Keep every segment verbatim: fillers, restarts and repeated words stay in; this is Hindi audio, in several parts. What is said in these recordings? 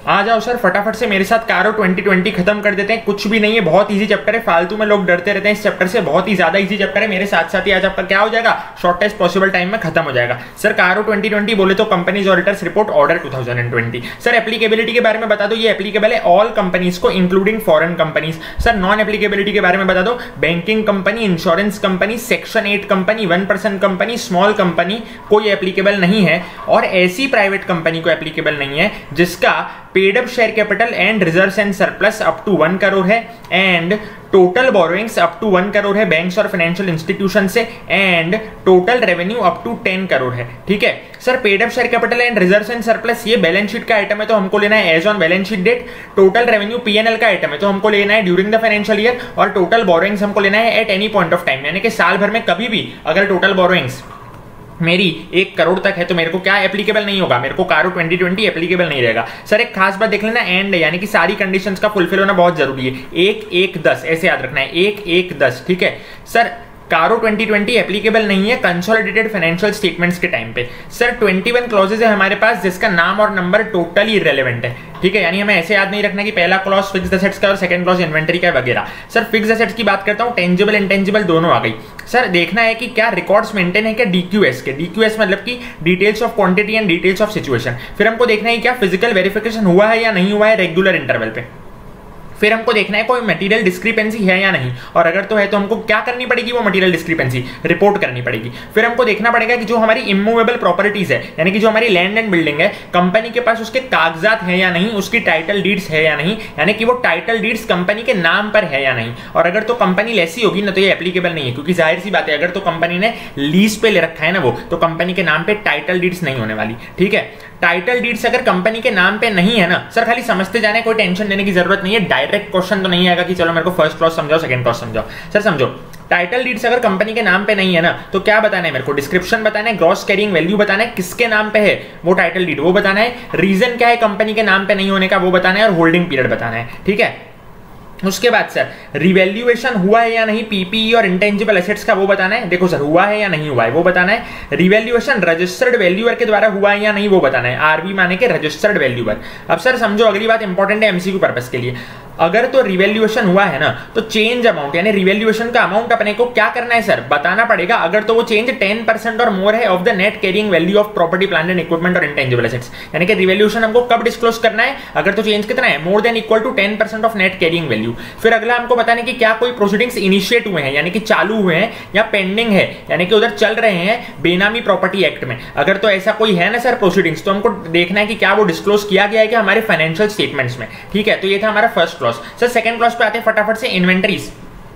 आ जाओ सर फटाफट से मेरे साथ कारो ट्वेंटी ट्वेंटी खत्म कर देते हैं, कुछ भी नहीं है, बहुत इजी चैप्टर है, फालतू में लोग डरते रहते हैं इस चैप्टर से, बहुत ही ज्यादा इजी चैप्टर है, मेरे साथ साथ ही आज आपका क्या हो जाएगा, शॉर्टेस्ट पॉसिबल टाइम में खत्म हो जाएगा। सर कारो ट्वेंटी ट्वेंटी बोले तो companies auditors report order two thousand twenty. Sir applicability के बारे में बता दो, ये एप्लीकेबल है ऑल कंपनीज को including foreign companies. Sir non applicability के बारे में बता दो, banking company, insurance company, section eight company, one percent company, small company कोई एप्लीकेबल नहीं है, और ऐसी प्राइवेट कंपनी को एप्लीकेबल नहीं है जिसका paid up share capital and reserves and surplus up to one crore है, and total borrowings up to one crore है बैंक्स और फाइनेंशियल इंस्टीट्यूशन से, and total revenue up to ten crore है। ठीक है sir, paid up share capital and reserves and surplus ये बैलेंस शीट का आइटम है तो हमको लेना है as on balance sheet date, total revenue PNL का आइटम है तो हमको लेना है ड्यूरिंग द फाइनेंशियल ईयर, और टोटल बोरोइंग्स हमको लेना है at any point of time, यानी कि साल भर में कभी भी अगर टोटल बोरोइंग्स मेरी एक करोड़ तक है तो मेरे को क्या एप्लीकेबल नहीं होगा, मेरे को कारो ट्वेंटी ट्वेंटी एप्लीकेबल नहीं रहेगा। सर एक खास बात देख लेना, एंड यानी कि सारी कंडीशंस का फुलफिल होना बहुत जरूरी है, एक एक दस ऐसे याद रखना है, एक एक दस। ठीक है सर, कारो ट्वेंटी ट्वेंटी एप्लीकेबल नहीं है कंसोलिडेटेड फाइनेंशियल स्टेटमेंट्स के टाइम पे। सर इक्कीस क्लॉजेज है हमारे पास जिसका नाम और नंबर टोटली इररिलेवेंट है। ठीक है, यानी हमें ऐसे याद नहीं रखना कि पहला क्लॉज फिक्स्ड एसेट्स का और सेकंड क्लॉज इन्वेंटरी का वगैरह। सर फिक्स्ड एसेट्स की बात करता हूं, टेंजिबल इंटेंजिबल दोनों आ गई। सर देखना है कि क्या रिकॉर्ड्स मेंटेन है क्या डीक्यूएस के, डीक्यूएस मतलब कि details of quantity and details of situation. फिर हमको देखना है क्या फिजिकल वेरिफिकेशन हुआ है या नहीं हुआ है रेगुलर इंटरवल पे। फिर हमको देखना है कोई मटेरियल डिस्क्रिपेंसी है या नहीं, और अगर तो है तो हमको क्या करनी पड़ेगी, वो मटेरियल डिस्क्रिपेंसी रिपोर्ट करनी पड़ेगी। फिर हमको देखना पड़ेगा कि जो हमारी इमूवेबल प्रॉपर्टीज है, यानी कि जो हमारी लैंड एंड बिल्डिंग है, कंपनी के पास उसके कागजात है या नहीं, उसकी टाइटल डीड्स है या नहीं, यानी कि वो टाइटल डीड्स कंपनी के नाम पर है या नहीं। और अगर तो कंपनी लेसी होगी ना तो ये एप्लीकेबल नहीं है, क्योंकि जाहिर सी बात है अगर तो कंपनी ने लीज पे ले रखा है ना वो, तो कंपनी के नाम पे टाइटल डीड्स नहीं होने वाली। ठीक है, टाइटल डीड्स अगर कंपनी के नाम पे नहीं है ना सर, खाली समझते जाने, कोई टेंशन लेने की जरूरत नहीं है, डायरेक्ट क्वेश्चन तो नहीं आएगा कि चलो मेरे को फर्स्ट क्लॉज समझाओ सेकंड क्लॉज समझाओ। सर समझो, टाइटल डीड्स अगर कंपनी के नाम पे नहीं है ना तो क्या बताना है मेरे को, डिस्क्रिप्शन बताना है, ग्रॉस कैरिंग वैल्यू बताना है, किसके नाम पे है वो टाइटल डीड वो बताना है, रीजन क्या है कंपनी के नाम पे नहीं होने का वो बताना है, और होल्डिंग पीरियड बताना है। ठीक है, उसके बाद सर रिवैल्यूएशन हुआ है या नहीं पीपीई और इंटेंजिबल एसेट्स का वो बताना है। देखो सर हुआ है या नहीं हुआ है वो बताना है, रिवैल्यूएशन रजिस्टर्ड वैल्यूअर के द्वारा हुआ है या नहीं वो बताना है, आरवी माने के रजिस्टर्ड वैल्यूअर। अब सर समझो अगली बात इंपॉर्टेंट है एमसीक्यू पर्पस के लिए, अगर तो रिवैल्यूएशन हुआ है ना तो चेंज अमाउंट यानी रिवैल्यूएशन का अमाउंट अपने को क्या करना है सर, बताना पड़ेगा। अगर तो वो चेंज टेन परसेंट और मोर है of the net carrying value of property plant and equipment और इंटेंजिबल एसेट्स, यानी कि रिवैल्यूएशन हमको कब डिस्क्लोज करना है, अगर तो चेंज कितना है, more than equal to ten percent of net carrying value. फिर अगला हमको बताने कि क्या कोई प्रोसीडिंग्स इनिशिएट हुए हैं यानी कि चालू हुए हैं या पेंडिंग है, यानी कि उधर चल रहे हैं बेनामी प्रॉपर्टी एक्ट में। अगर तो ऐसा कोई है ना सर प्रोसीडिंग्स, तो हमको देखना है कि क्या वो डिस्क्लोज किया गया है कि हमारे फाइनेंशियल स्टेटमेंट्स में। ठीक है, तो ये था हमारा फर्स्ट क्लॉज। सर सेकंड पे आते हैं फटाफट से, इन्वेंटरीज।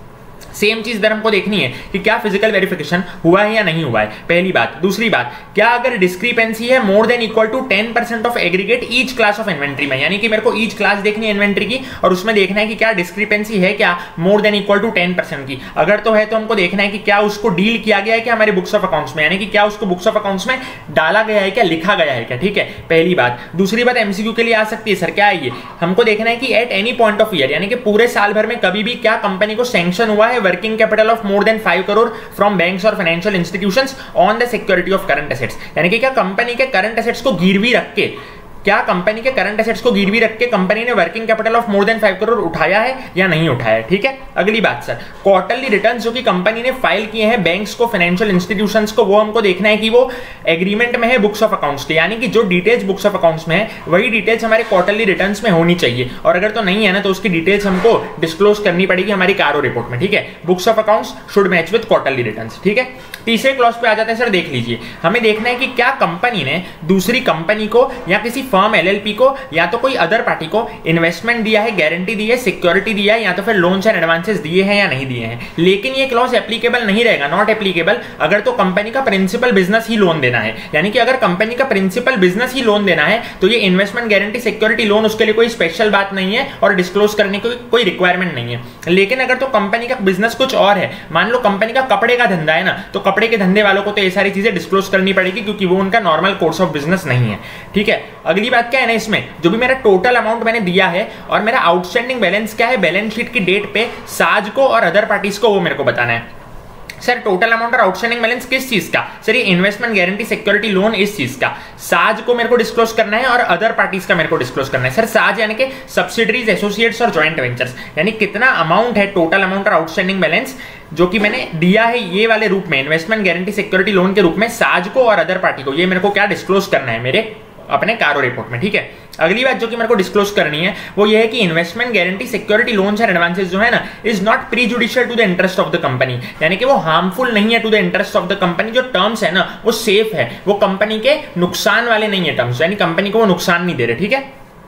सेम चीज इधर हमको देखनी है कि क्या फिजिकल वेरिफिकेशन हुआ है या नहीं हुआ है, पहली बात। दूसरी बात, क्या अगर डिस्क्रिपेंसी है more than equal to ten percent of aggregate each class of inventory में, यानी कि मेरे को ईच क्लास देखनी है इन्वेंट्री की और उसमें देखना है कि क्या डिस्क्रिपेंसी है क्या more than equal to ten percent की। अगर तो है तो हमको देखना है कि क्या उसको डील किया गया है क्या हमारे बुक्स ऑफ अकाउंट्स में, यानी कि क्या उसको बुक्स ऑफ अकाउंट्स में डाला गया है क्या, लिखा गया है क्या। ठीक है, पहली बात। दूसरी बात एमसीक्यू के लिए आ सकती है सर, क्या है ये, हमको देखना है कि at any point of year यानी कि पूरे साल भर में कभी भी क्या कंपनी को सैंक्शन हुआ है working capital of more than five crore from banks or financial institutions on the security of current assets, यानी कि क्या कंपनी के करंट एसेट्स को गिरवी रख के, क्या कंपनी के करंट एसेट्स को गिरवी रख के कंपनी ने working capital of more than five crore उठाया है या नहीं उठाया है। ठीक है, अगली बात सर, क्वार्टरली रिटर्न्स जो कि कंपनी ने फाइल किए हैं बैंक्स को, फाइनेंशियल इंस्टीट्यूशंस को, वो हमको देखना है कि वो एग्रीमेंट में है बुक्स ऑफ अकाउंट्स के, यानी कि जो डिटेल्स बुक्स ऑफ अकाउंट्स में है वही डिटेल्स हमारे क्वार्टरली रिटर्न्स में होनी चाहिए, और अगर तो नहीं है ना तो उसकी डिटेल्स हमको डिस्क्लोज करनी पड़ेगी हमारी कारो रिपोर्ट में। ठीक है, books of accounts should match with quarterly returns. ठीक है, तीसरे क्लॉज पे आ जाते हैं सर, देख लीजिए, हमें देखना है कि क्या कंपनी ने दूसरी कंपनी को या किसी फर्म एलएलपी को या तो कोई अदर पार्टी को इन्वेस्टमेंट दिया है, गारंटी दी है, सिक्योरिटी दिया है, या तो फिर लोन्स एंड एडवांसेस दिए हैं या नहीं दिए हैं। लेकिन ये क्लॉज एप्लीकेबल नहीं रहेगा, नॉट एप्लीकेबल अगर तो कंपनी का प्रिंसिपल बिजनेस ही लोन देना है, यानी कि अगर कंपनी का प्रिंसिपल बिजनेस ही लोन देना है तो ये इन्वेस्टमेंट गारंटी सिक्योरिटी लोन उसके लिए कोई स्पेशल बात नहीं है और डिस्क्लोज करने की कोई रिक्वायरमेंट नहीं है। लेकिन अगर तो कंपनी का बिजनेस कुछ और है, मान लो कंपनी का कपड़े का धंधा है ना, तो कपड़े के धंधे वालों को तो ये सारी चीजें डिस्क्लोज करनी पड़ेगी क्योंकि वो उनका नॉर्मल कोर्स ऑफ बिजनेस नहीं है। ठीक है, अगली बात क्या है ना, इसमें जो भी मेरा टोटल अमाउंट मैंने दिया है और मेरा आउटस्टैंडिंग बैलेंस क्या है बैलेंस शीट की डेट पे साज को और अदर पार्टीज को वो मेरे को बताना है। सर टोटल अमाउंट और आउटस्टैंडिंग बैलेंस किस चीज का? सर ये इन्वेस्टमेंट गारंटी सिक्योरिटी लोन इस चीज का, साज को मेरे को डिस्क्लोज करना है और अदर पार्टीज का मेरे को डिस्क्लोज करना है। सर साज यानी कि सब्सिडरीज, एसोसिएट्स और जॉइंट वेंचर्स, यानी कितना अमाउंट है टोटल अमाउंट और आउटस्टैंडिंग बैलेंस जो कि मैंने दिया है ये वाले रूप में, इन्वेस्टमेंट गारंटी सिक्योरिटी लोन के रूप में साज को और अदर पार्टी को, ये मेरे को क्या डिस्क्लोज करना है मेरे अपने कारो रिपोर्ट में। ठीक है, अगली बात जो कि मेरे को डिस्क्लोज करनी है वो ये है कि investment guarantee security loans and advances जो है ना is not prejudicial to the interest of the company, यानी कि वो हार्मफुल नहीं है to the interest of the company. जो टर्म्स है ना वो सेफ है, वो कंपनी के नुकसान वाले नहीं है टर्म्स, यानी कंपनी को वो नुकसान नहीं दे रहे। ठीक है,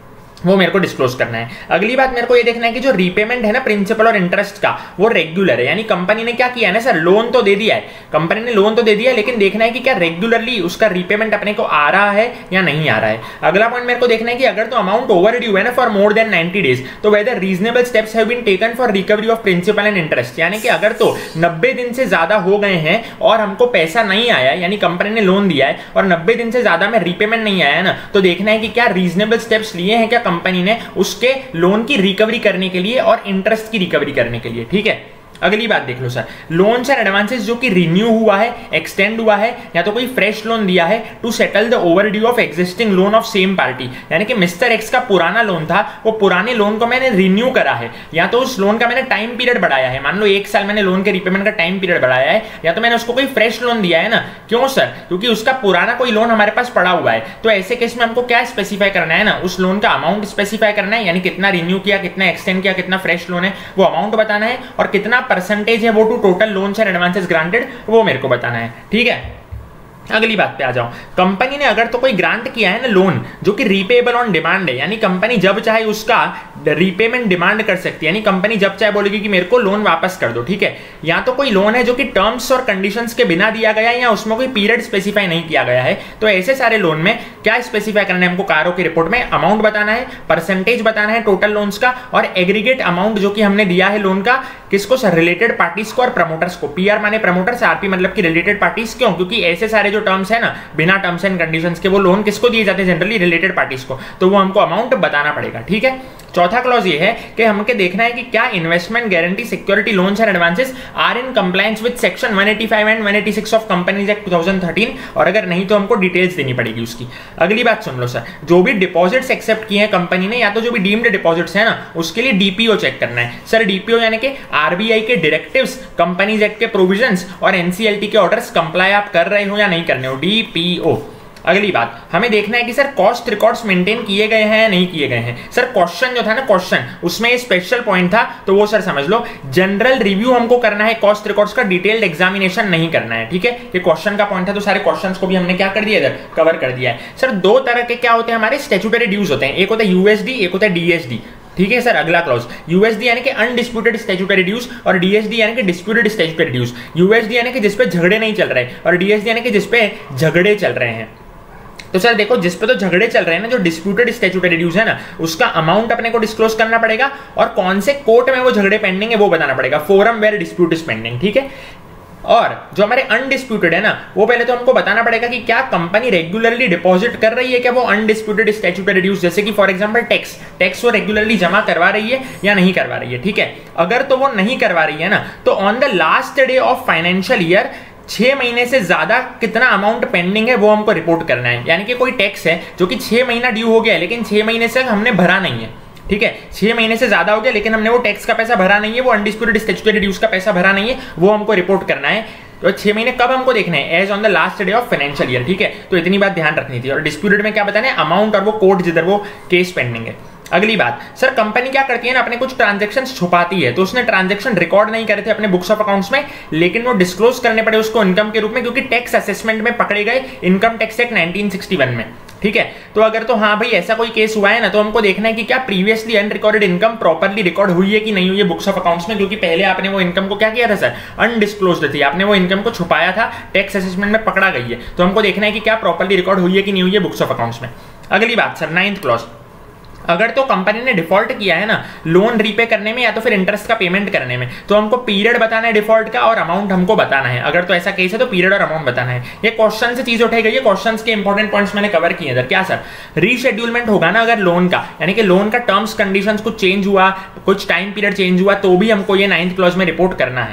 वो मेरे को डिस्क्लोज करना है। अगली बात मेरे को ये देखना है कि जो रीपेमेंट है ना प्रिंसिपल और इंटरेस्ट का वो रेगुलर है, यानी कंपनी ने क्या किया है ना सर, लोन तो दे दिया है, कंपनी ने लोन तो दे दिया है, लेकिन देखना है कि क्या रेगुलरली उसका रीपेमेंट अपने को आ रहा है या नहीं आ रहा है। अगला पॉइंट मेरे को देखना है कि अगर तो अमाउंट ओवर ड्यू है ना for more than ninety days तो whether reasonable steps have been taken for recovery of principal and interest, यानी कि अगर तो नब्बे दिन से ज्यादा हो गए हैं और हमको पैसा नहीं आया, यानी कंपनी ने लोन दिया है और नब्बे दिन से ज्यादा में रीपेमेंट नहीं आया ना, तो देखना है कि क्या रीजनेबल स्टेप्स लिए हैं क्या कंपनी ने उस के लोन की रिकवरी करने के लिए और इंटरेस्ट की रिकवरी करने के लिए। ठीक है, अगली बात देख लो सर, लोन्स एंड एडवांसेस जो कि रिन्यू हुआ है, एक्सटेंड हुआ है या तो कोई फ्रेश लोन दिया है to settle the overdue of existing loan of same party, यानी कि मिस्टर एक्स का पुराना लोन था, वो पुराने लोन को मैंने रिन्यू करा है या तो उस लोन का मैंने टाइम पीरियड बढ़ाया है, मान लो एक साल मैंने लोन के रिपेमेंट का टाइम पीरियड बढ़ाया है, या तो मैंने उसको कोई फ्रेश लोन दिया है ना। क्यों सर? क्योंकि उसका पुराना कोई लोन हमारे पास पड़ा हुआ है, तो ऐसे केस में हमको क्या स्पेसिफाई करना है ना, उस लोन का अमाउंट स्पेसिफाई करना है, यानी कितना रिन्यू किया, कितना एक्सटेंड किया, कितना फ्रेश लोन है वो अमाउंट बताना है, और कितना परसेंटेज है वो to total loans and advances granted वो मेरे को बताना है। ठीक है, अगली बात पे आ जाओ, कंपनी ने अगर तो कोई ग्रांट किया है ना लोन जो कि रीपेबल ऑन डिमांड है, यानी कंपनी जब चाहे उसका रीपेमेंट डिमांड कर सकती है, यानी कंपनी जब चाहे बोलेगी कि मेरे को लोन वापस कर दो। ठीक है, या तो कोई लोन है जो कि टर्म्स और कंडीशंस के बिना दिया गया है या उसमें कोई पीरियड स्पेसिफाई नहीं किया गया है, तो ऐसे सारे लोन में क्या स्पेसिफाई करना है हमको कारो की रिपोर्ट में, अमाउंट बताना है, परसेंटेज बताना है टोटल लोन्स का, और एग्रीगेट अमाउंट जो कि हमने दिया है लोन का किसको सर, रिलेटेड पार्टीज को और प्रमोटर्स को। पीआर माने प्रमोटर्स, आरपी मतलब कि रिलेटेड पार्टीज। क्यों? क्योंकि ऐसे सारे जो टर्म्स है ना बिना टर्म्स एंड कंडीशंस के वो लोन किसको दिए जाते हैं, जनरली रिलेटेड पार्टीज को, तो वो हमको अमाउंट बताना पड़ेगा। ठीक है, चौथा क्लॉज ये है कि हमको देखना है कि क्या investment guarantee security loans and advances are in compliance with section one eighty five and one eighty six of companies act two thousand thirteen, और अगर नहीं तो हमको डिटेल्स देनी पड़ेगी उसकी। अगली बात सुन लो सर, जो भी डिपॉजिट्स एक्सेप्ट किए हैं कंपनी ने या तो जो भी डीम्ड डिपॉजिट्स है ना उसके लिए डीपीओ चेक करना है। सर डीपीओ यानी कि आरबीआई के डायरेक्टिव्स, कंपनीज एक्ट के प्रोविजंस और एनसीएलटी के ऑर्डर्स कंप्लाई आप कर रहे हो या नहीं करने हो, डीपीओ। अगली बात हमें देखना है कि सर कॉस्ट रिकॉर्ड्स मेंटेन किए गए हैं या नहीं किए गए हैं। सर क्वेश्चन जो था ना, क्वेश्चन उसमें स्पेशल पॉइंट था तो वो सर समझ लो, जनरल रिव्यू हमको करना है कॉस्ट रिकॉर्ड्स का, डिटेल्ड एग्जामिनेशन नहीं करना है। ठीक है, ये क्वेश्चन का पॉइंट था तो सारे क्वेश्चंस को भी हमने क्या कर दिया इधर, कवर कर दिया है। सर दो तरह के क्या होते हैं हमारे स्टैट्यूटरी ड्यूज होते हैं, एक होता है यूएसडी, एक होता है डीएसडी। ठीक है सर, अगला क्लॉज, यूएसडी यानी कि अनडिस्प्यूटेड स्टैट्यूटरी ड्यूज और डीएसडी यानी कि डिस्प्यूटेड स्टैट्यूटरी ड्यूज। यूएसडी यानी कि जिसपे झगड़े नहीं चल रहे और डीएसडी यानी कि जिसपे झगड़े चल रहे हैं। तो सर देखो, जिस पे तो झगड़े चल रहे हैं ना, जो डिस्प्यूटेड स्टैट्यूटरी ड्यूज है ना, उसका अमाउंट अपने को डिस्क्लोज करना पड़ेगा और कौन से कोर्ट में वो झगड़े पेंडिंग है वो बताना पड़ेगा, forum where dispute is pending. ठीक है, और जो हमारे अनडिस्प्यूटेड है ना वो पहले तो हमको बताना पड़ेगा कि क्या कंपनी रेगुलरली डिपॉजिट कर रही है क्या वो अनडिस्प्यूटेड स्टैट्यूटरी ड्यूज, जैसे कि फॉर एग्जांपल टैक्स टैक्स वो रेगुलरली जमा करवा रही है या नहीं करवा रही है। ठीक है, अगर तो वो नहीं करवा रही है ना तो on the last day of financial year छह महीने से ज्यादा कितना अमाउंट पेंडिंग है वो हमको रिपोर्ट करना है। यानी कि कोई टैक्स है जो कि छह महीना ड्यू हो गया है लेकिन छह महीने से हमने भरा नहीं है। ठीक है, छह महीने से ज्यादा हो गया लेकिन हमने वो टैक्स का पैसा भरा नहीं है, वो अनडिस्प्यूटेड स्टैट्यूटरी ड्यूज का पैसा भरा नहीं है, वो हमको रिपोर्ट करना है। तो छह महीने कब हमको देखना है, as on the last day of financial year. ठीक है, तो इतनी बात ध्यान रखनी थी। और डिस्प्यूटेड में क्या बताना है, अमाउंट और वो कोर्ट जिधर वो केस पेंडिंग है। अगली बात, सर कंपनी क्या करती है ना, अपने कुछ ट्रांजैक्शंस छुपाती है, तो उसने ट्रांजैक्शन रिकॉर्ड नहीं करे थे अपने बुक्स ऑफ अकाउंट्स में, लेकिन वो डिस्क्लोज करने पड़े उसको इनकम के रूप में, क्योंकि टैक्स असेसमेंट में पकड़े गए income tax act nineteen sixty one में। ठीक है, तो अगर तो हाँ भाई ऐसा कोई केस हुआ है ना, तो हमको देखना है कि क्या previously unrecorded income properly record हुई है कि नहीं हुई है बुक्स ऑफ अकाउंट्स में, क्योंकि पहले आपने वो इनकम को क्या किया था सर, अनडिस्क्लोज्ड थी, आपने वो इनकम को छुपाया था, टैक्स असेसमेंट में पकड़ा गई है, तो हमको देखना है कि क्या प्रॉपर्ली रिकॉर्ड हुई है कि नहीं हुई है बुक्स ऑफ अकाउंट्स में। अगली बात सर, नाइन्थ क्लॉज, अगर तो कंपनी ने डिफॉल्ट किया है ना लोन रीपे करने में या तो फिर इंटरेस्ट का पेमेंट करने में, तो हमको पीरियड बताना है डिफॉल्ट का और अमाउंट हमको बताना है। अगर तो ऐसा केस है तो पीरियड और अमाउंट बताना है। ये क्वेश्चन से चीज उठाई गई है, क्वेश्चंस के इंपॉर्टेंट पॉइंट्स मैंने कवर किए इधर। क्या सर, रीशेड्यूलमेंट होगा ना अगर लोन का, यानी कि लोन का टर्म्स कंडीशंस कुछ चेंज हुआ, कुछ टाइम पीरियड चेंज हुआ, तो भी हमको ये नाइन्थ क्लॉज में रिपोर्ट करना है।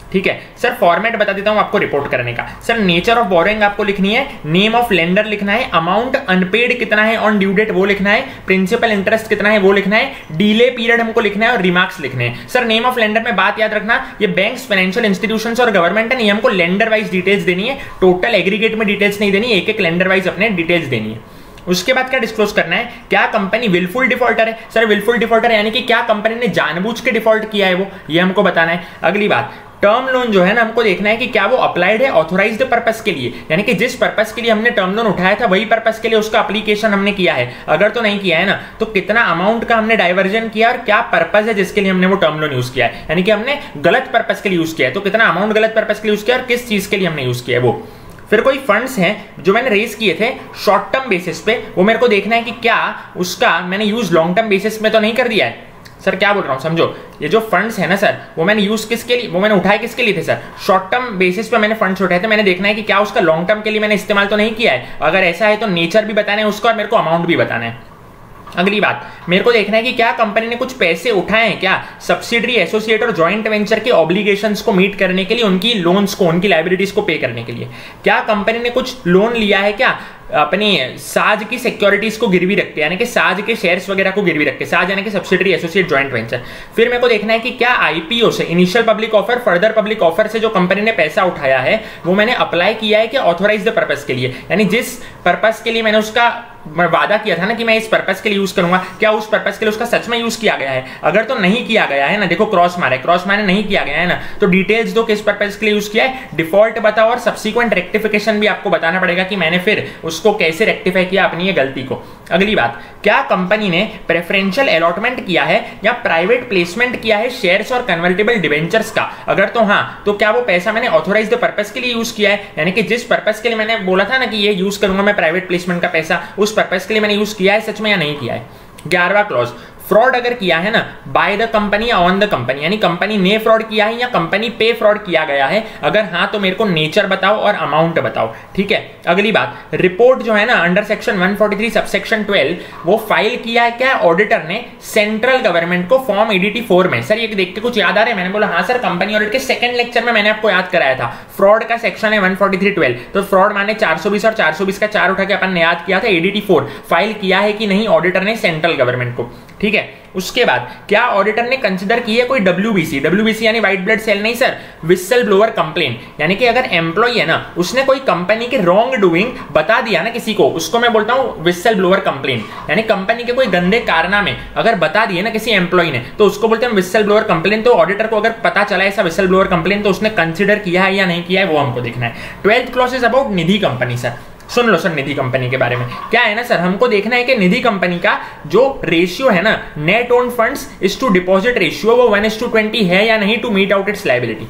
ठीक है सर, फॉर्मेट बता देता हूं आपको रिपोर्ट करने का। सर नेचर ऑफ बोरोइंग आपको लिखनी है, नेम ऑफ लेंडर लिखना है, अमाउंट अनपेड कितना है ऑन ड्यू डेट वो लिखना है, प्रिंसिपल इंटरेस्ट कितना है वो लिखना है, डीले पीरियड हमको लिखना है और रिमार्क्स लिखने हैं। सर नेम ऑफ लेंडर में बात याद रखना, ये बैंक्स, फाइनेंशियल इंस्टीट्यूशंस और गवर्नमेंट है, ये हमको लेंडर वाइज डिटेल्स देनी है, टोटल एग्रीगेट में डिटेल्स नहीं देनी, एक एक लेंडर वाइज अपने डिटेल्स देनी है। उसके बाद क्या डिस्क्लोज करना है, क्या कंपनी विलफुल डिफॉल्टर है। सर विलफुल डिफॉल्टर यानी कि क्या कंपनी ने जानबूझ के डिफॉल्ट किया है वो, ये हमको बताना है। अगली बात, टर्म लोन जो है ना हमको देखना है कि क्या वो अप्लाइड है ऑथोराइज्ड पर्पस के लिए, यानी कि जिस पर्पस के लिए हमने टर्म लोन उठाया था वही पर्पस के लिए उसका एप्लीकेशन हमने किया है। अगर तो नहीं किया है ना तो कितना अमाउंट का हमने डाइवर्जन किया और क्या पर्पस है जिसके लिए हमने वो टर्म लोन यूज किया है, यानी कि हमने गलत पर्पस के लिए यूज किया है तो कितना अमाउंट गलत पर्पस के लिए यूज किया और किस चीज के लिए हमने यूज किया है वो। फिर कोई फंड्स हैं जो मैंने रेज किए थे शॉर्ट टर्म बेसिस पे, वो मेरे को देखना है कि क्या उसका मैंने यूज लॉन्ग टर्म बेसिस में तो नहीं कर दिया है। सर क्या बोल रहा हूं समझो, ये जो फंड्स है ना सर वो मैंने यूज किसके लिए, वो मैंने उठाए किसके लिए थे सर, शॉर्ट टर्म बेसिस पे मैंने फंड्स उठाए थे, मैंने देखना है कि क्या उसका लॉन्ग टर्म के लिए मैंने इस्तेमाल तो नहीं किया है। अगर ऐसा है तो नेचर भी बताना है उसका और मेरे को अमाउंट भी बताना है। अगली बात, मेरे को देखना है कि क्या कंपनी ने कुछ पैसे उठाए हैं क्या सब्सिडरी, एसोसिएट और जॉइंट वेंचर के ऑब्लिगेशंस को मीट करने के लिए, उनकी लोन्स को, उनकी लायबिलिटीज को पे करने के लिए। क्या कंपनी ने कुछ लोन लिया है क्या अपनी साज की सिक्योरिटीज को गिरवी रख के, यानी कि साज के शेयर्स वगैरह को गिरवी रख के, साज यानी कि सब्सिडरी, एसोसिएट, जॉइंट वेंचर। फिर मेरे को देखना है कि क्या आईपीओ से, initial public offer, further public offer से जो कंपनी ने पैसा उठाया है वो मैंने अप्लाई किया है कि ऑथोराइज्ड पर्पस के लिए, यानी जिस पर्पस के लिए मैंने उसका वादा किया था ना कि मैं इस पर्पस के लिए यूज करूंगा, क्या उस पर्पस के लिए उसका सच में यूज किया गया है। अगर तो नहीं किया गया है ना, देखो क्रॉस मारे, क्रॉस मारे नहीं किया गया है ना, तो डिटेल्स दो किस पर्पस के लिए यूज किया है, डिफॉल्ट बताओ और सब्सिक्वेंट रेक्टिफिकेशन भी आपको बताना पड़ेगा कि मैंने फिर उसको कैसे रेक्टिफाई किया अपनी ये गलती को। अगली बात, क्या कंपनी ने प्रेफरेंशियल अलॉटमेंट किया है या प्राइवेट प्लेसमेंट किया है शेयर्स और कन्वर्टेबल डिवेंचर्स का। अगर तो हाँ तो क्या वो पैसा मैंने ऑथोराइज्ड पर्पस के लिए यूज किया है, यानी कि जिस पर्पस के लिए मैंने बोला था ना कि ये यूज करूंगा मैं प्राइवेट प्लेसमेंट का पैसा, उस पर्पस के लिए मैंने यूज किया है सच में या नहीं किया है। ग्यारहवां क्लॉज, फ्रॉड अगर किया है ना बाय द कंपनी या ऑन द कंपनी, यानी कंपनी ने फ्रॉड किया है या कंपनी पे फ्रॉड किया गया है, अगर हाँ तो मेरे को नेचर बताओ और अमाउंट बताओ। ठीक है, अगली बात, रिपोर्ट जो है ना under section one forty three subsection twelve वो फाइल किया है क्या ऑडिटर ने सेंट्रल गवर्नमेंट को फॉर्म एडीटी फोर में। सर ये देख के कुछ याद आ रहा है, मैंने बोला हाँ सर कंपनी ऑडिट के सेकंड लेक्चर में मैंने आपको याद कराया था, फ्रॉड का सेक्शन है वन फोर्टी थ्री ट्वेल्व, तो फ्रॉड माने चार सौ बीस और चार सौ बीस का चार उठा के अपन ने याद किया था, एडीटी फोर फाइल किया है कि नहीं ऑडिटर ने सेंट्रल गवर्नमेंट को। ठीक है, उसके बाद क्या ऑडिटर ने कंसीडर की है कोई डब्ल्यूबीसी, डब्ल्यूबीसी यानी व्हाइट ब्लड सेल नहीं सर, विसल ब्लोअर कंप्लेन, यानी कि अगर एम्प्लॉय है ना उसने कोई कंपनी के रॉन्ग डूइंग बता दिया ना किसी को, उसको मैं बोलता हूं विसल ब्लोअर कंप्लेन, यानी कंपनी के कोई गंदे कारनामे अगर बता दिए ना किसी एम्प्लॉय ने तो उसको बोलते हैं विसल ब्लोअर कंप्लेन। तो ऑडिटर को अगर पता चला ऐसा विसल ब्लोअर कंप्लेन तो उसने कंसिडर किया है या नहीं किया है वो हमको देखना है। Twelfth clause is about Nidhi company. Sir सुन लो सर, निधि कंपनी के बारे में क्या है ना सर, हमको देखना है कि निधि कंपनी का जो रेशियो है ना net owned funds is to deposit ratio वो वन इज टू ट्वेंटी है या नहीं to meet out its liability.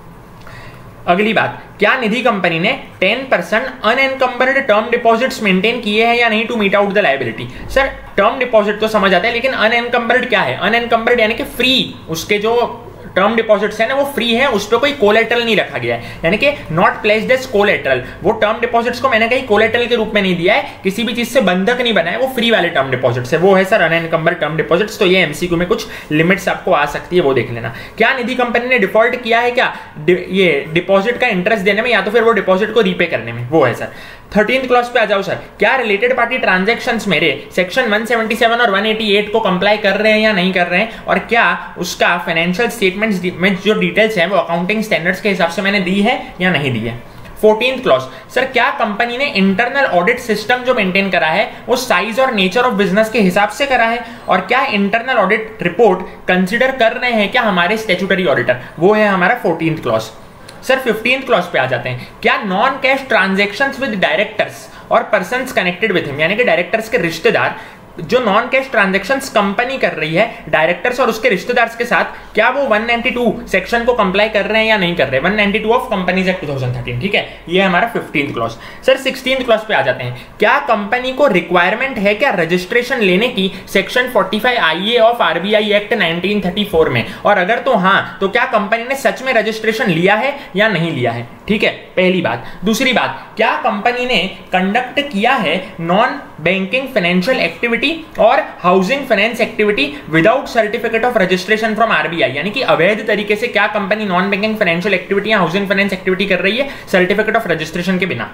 अगली बात, क्या निधि कंपनी ने ten percent unencumbered term deposits maintain किए हैं या नहीं टू मीट आउट द लायबिलिटी। सर टर्म डिपॉजिट तो समझ आता है, लेकिन अनएनकम्बर्ड क्या है, अनएनकम्बर्ड यानी कि फ्री, उसके जो टर्म डिपॉजिट्स है ना वो फ्री है, उस पर कोई कोलेटरल नहीं रखा गया है, यानी कि नॉट प्लेस्ड एज कोलेटरल, वो टर्म डिपॉजिट्स को मैंने कहीं कोलेटरल के रूप में नहीं दिया है, किसी भी चीज से बंधक नहीं बना है, वो फ्री वाले टर्म डिपॉजिट्स है, वो है सर अनएनकम्बर्ड टर्म डिपॉजिट्स। तो ये एमसीक्यू में कुछ लिमिट्स आपको आ सकती है वो देख लेना। क्या निधि कंपनी ने डिफॉल्ट किया है क्या ये डिपॉजिट का इंटरेस्ट देने में या तो फिर वो डिपॉजिट को रीपे करने में, वो है सर। थर्टीन्थ क्लॉज पे आ जाओ सर, क्या रिलेटेड पार्टी ट्रांजैक्शंस मेरे सेक्शन वन सेवेंटी सेवन और वन एटी एट को कंप्लाई कर रहे हैं या नहीं कर रहे हैं, और क्या उसका फाइनेंशियल स्टेटमेंट्स में जो डिटेल्स हैं वो अकाउंटिंग स्टैंडर्ड्स के हिसाब से मैंने दी है या नहीं दी है। फोर्टीन्थ क्लॉज, सर क्या कंपनी ने इंटरनल ऑडिट सिस्टम जो मेंटेन करा है वो साइज और नेचर ऑफ बिजनेस के हिसाब से करा है, और क्या इंटरनल ऑडिट रिपोर्ट कंसिडर कर रहे हैं क्या हमारे स्टैट्यूटरी ऑडिटर, वो है हमारा fourteenth clause. Sir fifteenth clause पे आ जाते हैं, क्या non cash transactions with directors और पर्सन्स कनेक्टेड विद हिम, यानी कि डायरेक्टर्स के रिश्तेदार, जो नॉन कैश ट्रांजैक्शंस कंपनी कर रही है डायरेक्टर्स और उसके रिश्तेदार के साथ, क्या वो वन नाइंटी टू सेक्शन को कंप्लाई कर रहे हैं या नहीं कर रहे हैं, one ninety two of companies act two thousand thirteen. ठीक है, ये हमारा fifteenth clause. Sir sixteenth clause पे आ जाते हैं, क्या कंपनी को रिक्वायरमेंट है क्या रजिस्ट्रेशन लेने की section forty five I A of RBI act nineteen thirty four में, और अगर तो हाँ तो क्या कंपनी ने सच में रजिस्ट्रेशन लिया है या नहीं लिया है। ठीक है, पहली बात। दूसरी बात, क्या कंपनी ने कंडक्ट किया है नॉन बैंकिंग फाइनेंशियल एक्टिविटी और housing finance activity without certificate of registration from RBI, यानी कि अवैध तरीके से क्या company non banking financial activity या हाउसिंग फाइनेंस एक्टिविटी कर रही है सर्टिफिकेट ऑफ रजिस्ट्रेशन के बिना।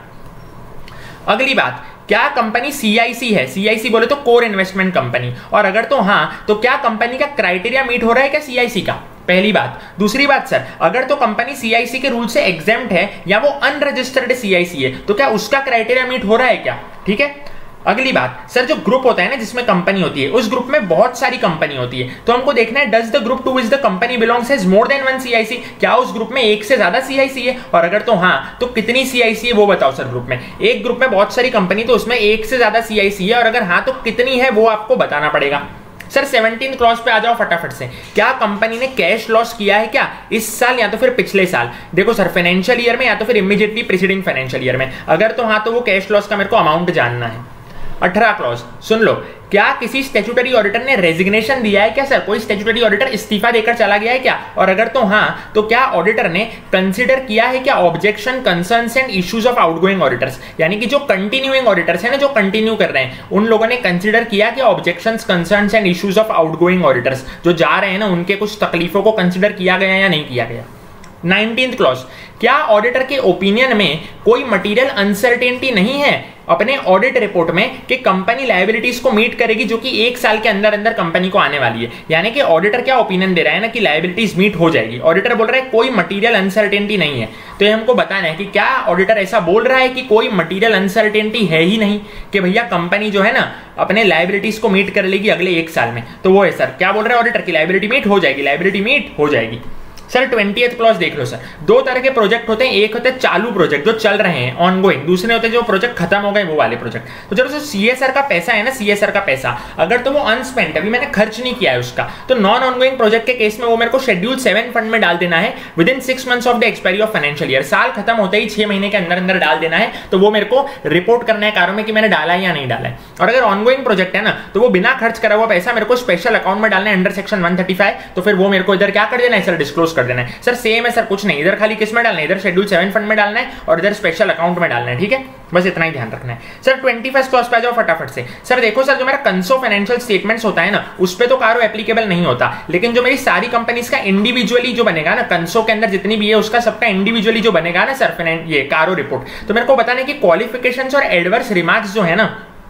अगली बात, क्या कंपनी सीआईसी है? सीआईसी बोले तो कोर इन्वेस्टमेंट कंपनी, और अगर तो हां तो क्या कंपनी का क्राइटेरिया मीट हो रहा है क्या सीआईसी का? पहली बात। दूसरी बात सर, अगर तो कंपनी सीआईसी के रूल से एग्जेम्प्ट है या वो अनरजिस्टर्ड सीआईसी है तो क्या उसका क्राइटेरिया मीट हो रहा है क्या? ठीक है। अगली बात सर, जो ग्रुप होता है ना जिसमें कंपनी होती है, उस ग्रुप में बहुत सारी कंपनी होती है, तो हमको देखना है does the group to which the company belongs has more than one CIC, क्या उस ग्रुप में एक से ज्यादा सीआईसी है, और अगर तो हाँ तो कितनी सीआईसी है वो बताओ सर। ग्रुप में एक ग्रुप में बहुत सारी कंपनी तो उसमें एक से ज्यादा सीआईसी है, और अगर हाँ तो कितनी है वो आपको बताना पड़ेगा। सर सेवनटीन क्लॉज पे आ जाओ फटाफट से, क्या कंपनी ने कैश लॉस किया है क्या इस साल या तो फिर पिछले साल? देखो सर, फाइनेंशियल ईयर में या तो फिर इमीडिएटली प्रीसीडिंग फाइनेंशियल ईयर में, अगर तो हाँ तो वो कैश लॉस का मेरे को अमाउंट जानना है। अठारह क्लॉज सुन लो, क्या किसी स्टैट्यूटरी ऑडिटर ने रेजिग्नेशन दिया है क्या सर? कोई स्टैट्यूटरी ऑडिटर इस्तीफा देकर चला गया है क्या? और अगर तो हाँ तो क्या ऑडिटर ने कंसीडर किया है क्या objection, concerns and issues of outgoing auditors, यानी कि जो कंटिन्यूइंग ऑडिटर्स है ना, जो कंटिन्यू कर रहे हैं, उन लोगों ने कंसीडर किया कि objections, concerns and issues of outgoing auditors जो जा रहे हैं ना, उनके कुछ तकलीफों को कंसीडर किया गया या नहीं किया गया? नाइनटीन्थ क्लॉज, क्या ऑडिटर के ओपिनियन में कोई मटेरियल अनसर्टेनिटी नहीं है अपने ऑडिट रिपोर्ट में कि कंपनी लायबिलिटीज को मीट करेगी जो कि एक साल के अंदर अंदर कंपनी को आने वाली है? यानी कि ऑडिटर क्या ओपिनियन दे रहा है ना कि लायबिलिटीज मीट हो जाएगी, ऑडिटर बोल रहा है कोई मटेरियल अनसर्टेनिटी नहीं है, तो ये हमको बताना है कि क्या ऑडिटर ऐसा बोल रहा है कि कोई मटेरियल अनसर्टेनिटी है ही नहीं, कि भैया कंपनी जो है ना अपने लायबिलिटीज को मीट कर लेगी अगले एक साल में, तो वो है सर क्या बोल रहा है ऑडिटर की लायबिलिटी मीट हो जाएगी, लायबिलिटी मीट हो जाएगी। सर ट्वेंटिएथ क्लॉज देख लो सर, दो तरह के प्रोजेक्ट होते हैं, एक होते हैं चालू प्रोजेक्ट जो चल रहे हैं ऑनगोइंग, दूसरे होते हैं जो प्रोजेक्ट खत्म हो गए वो वाले प्रोजेक्ट। तो जब सीएसआर का पैसा है ना, सीएसआर का पैसा अगर तो वो अनस्पेंट, अभी मैंने खर्च नहीं किया है उसका, तो नॉन ऑनगोइंग प्रोजेक्ट के केस में वो मेरे को शेड्यूल सेवन फंड में डाल देना है within six months of the expiry of financial year, साल खत्म होते ही छह महीने के अंदर अंदर डाल देना है, तो वो मेरे को रिपोर्ट करना है कारों में कि मैंने डाला है या नहीं डाला है। और अगर ऑनगोइंग प्रोजेक्ट है ना तो वो बिना खर्च करा हुआ पैसा मेरे को स्पेशल अकाउंट में डालना है under section one thirty five, तो फिर वो मेरे को इधर क्या कर देना है सर, डिस्क्लोज कर देना है। सर सेम है सर, कुछ नहीं, इधर खाली किस में डालना है, इधर शेड्यूल सेवन फंड में डालना है और इधर स्पेशल अकाउंट में डालना है, ठीक है, बस इतना ही ध्यान रखना है। सर ट्वेंटी फर्स्ट क्लॉज पे आ जाओ फटाफट से। सर देखो सर, जो मेरा कंसो फाइनेंशियल स्टेटमेंट्स होता है ना उस पे तो कारो एप्लीकेबल नहीं होता, लेकिन जो मेरी सारी कंपनीज का इंडिविजुअली जो बनेगा ना, कंसो के अंदर जितनी भी है उसका सबका इंडिविजुअली जो बनेगा ना सर ये कारो रिपोर्ट, तो मेरे को बताना है कि क्वालिफिकेशंस और एडवर्स रिमार्क्स जो है ना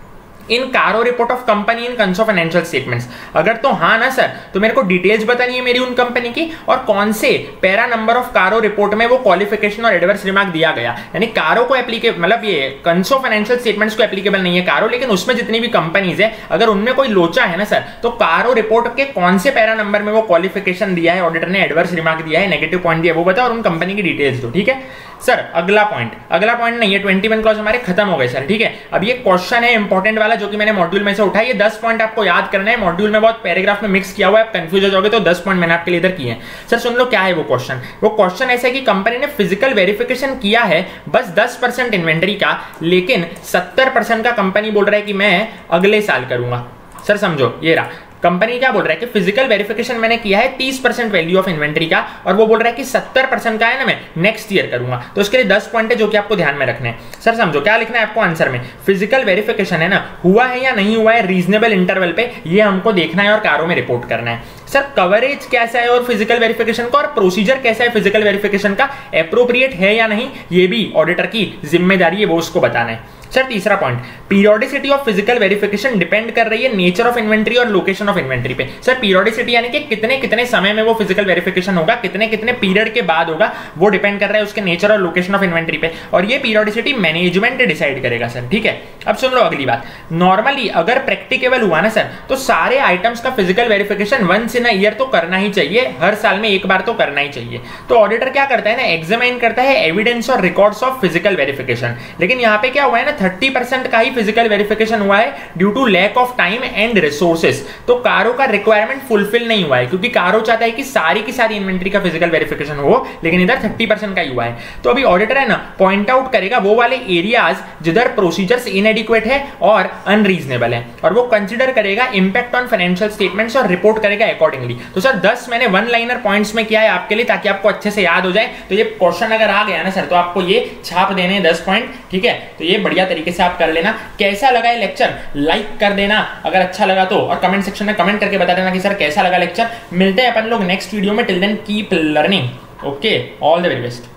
in CARO report of company in conso financial statements, अगर तो हाँ ना सर तो मेरे को डिटेल्स बतानी है मेरी उन कंपनी की, और कौन से para number of CARO report में वो क्वालिफिकेशन और एडवर्स रिमार्क दिया गया, यानी कारो को एप्लीकेबल, मतलब ये कंसो फाइनेंशियल स्टेटमेंट्स को एप्लीकेबल नहीं है कारो, लेकिन उसमें जितनी भी कंपनीज है अगर उनमें कोई लोचा है ना सर, तो कारो रिपोर्ट के कौन से पैरा नंबर में वो क्वालिफिकेशन दिया है, ऑडिटर ने एडवर्स रिमार्क दिया है, नेगेटिव पॉइंट दिया, वो बताओ और उन कंपनी की डिटेल्स दो, ठीक है सर। अगला पॉइंट, अगला पॉइंट नहीं है, ट्वेंटी वन क्लॉज हमारे खत्म हो गए सर, ठीक है। अब ये क्वेश्चन है इंपॉर्टेंट वाला जो कि मैंने मॉड्यूल में से उठाया, ये दस पॉइंट आपको याद करना है, मॉड्यूल में बहुत पैराग्राफ में मिक्स किया हुआ है, आप कंफ्यूज हो जाओगे, तो दस पॉइंट मैंने आपके लिए इधर किए हैं। सर सुन लो क्या है वो क्वेश्चन, वो क्वेश्चन ऐसा है कि कंपनी ने फिजिकल वेरिफिकेशन किया है बस दस परसेंट इन्वेंटरी का, लेकिन सत्तर परसेंट का कंपनी बोल रहा है कि मैं अगले साल करूंगा। सर समझो, ये रहा कंपनी क्या बोल रहा है कि फिजिकल वेरिफिकेशन मैंने किया है तीस परसेंट वैल्यू ऑफ इन्वेंटरी का, और वो बोल रहा है कि सत्तर परसेंट का है ना मैं नेक्स्ट ईयर करूंगा, तो उसके लिए दस पॉइंट है जो कि आपको ध्यान में रखने हैं। सर समझो क्या लिखना है आपको आंसर में, फिजिकल वेरिफिकेशन है ना, हुआ है या नहीं हुआ है रीजनेबल इंटरवल पे, ये हमको देखना है और कारों में रिपोर्ट करना है। सर कवरेज कैसा है और फिजिकल वेरिफिकेशन का, और प्रोसीजर कैसा है फिजिकल वेरिफिकेशन का, एप्रोप्रिएट है या नहीं, ये भी ऑडिटर की जिम्मेदारी है, वो उसको बताना है। सर तीसरा point, periodicity of physical verification depend कर रही है नेचर ऑफ इन्वेंटरी और लोकेशन ऑफ इन्वेंटरी पे। सर पीरियोडिसिटी यानी कि कितने कितने समय में वो फिजिकल वेरिफिकेशन होगा, कितने कितने पीरियड के बाद होगा, वो डिपेंड कर रहा है उसके नेचर और लोकेशन ऑफ इन्वेंटरी पे, और ये पीरियोडिसिटी मैनेजमेंट डिसाइड करेगा सर, ठीक है। अब सुन लो अगली बात, नॉर्मली अगर प्रैक्टिकेबल हुआ ना सर तो सारे आइटम्स का physical verification once in a year तो करना ही चाहिए, हर साल में एक बार तो करना ही चाहिए। तो ऑडिटर क्या करता है ना, एग्जामिन करता है एविडेंस और रिकॉर्ड्स ऑफ फिजिकल वेरिफिकेशन, लेकिन यहाँ पे क्या हुआ है ना थर्टी परसेंट का ही फिजिकल वेरिफिकेशन हुआ है due to lack of time and resources. तो कारो का रिक्वायरमेंट फुलफिल नहीं हुआ है क्योंकि कारो चाहता है कि सारी की सारी इन्वेंट्री का फिजिकल वेरिफिकेशन हो, लेकिन इधर थर्टी परसेंट का ही हुआ है। तो अभी ऑडिटर है ना पॉइंट आउट करेगा वो वाले एरियाज जिधर प्रोसीजर्स इनएडिक्वेट है और अनरीजनेबल है, और वो कंसिडर करेगा इंपैक्ट ऑन फाइनेंशियल स्टेटमेंट्स और रिपोर्ट करेगा अकॉर्डिंगली। तो सर दस मैंने वन लाइनर पॉइंट्स में किया है आपके लिए ताकि आपको अच्छे से याद हो जाए। तो ये क्वेश्चन अगर आ गया ना सर तो आपको ये छाप देने दस पॉइंट, ठीक है। तो ये बढ़िया तरीके से आप कर लेना। कैसा लगा ये लेक्चर लाइक कर देना अगर अच्छा लगा तो, और कमेंट सेक्शन में कमेंट करके बता देना कि सर कैसा लगा लेक्चर। मिलते हैं अपन लोग नेक्स्ट वीडियो में। Till then keep learning. Okay, all the very best.